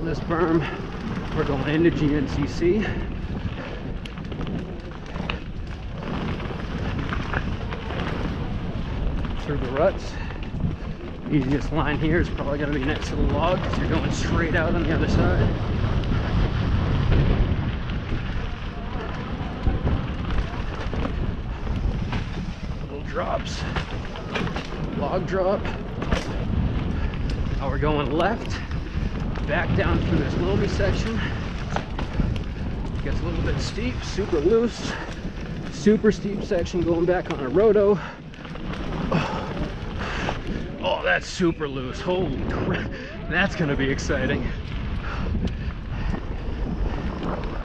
on this berm. We're going into GNCC. Through the ruts. Easiest line here is probably going to be next to the log because you're going straight out on the other side. Little drops. Log drop. Now we're going left. Back down through this loamy section. Gets a little bit steep, super loose. Super steep section going back on a Rhodo. Oh, that's super loose. Holy crap. That's gonna be exciting.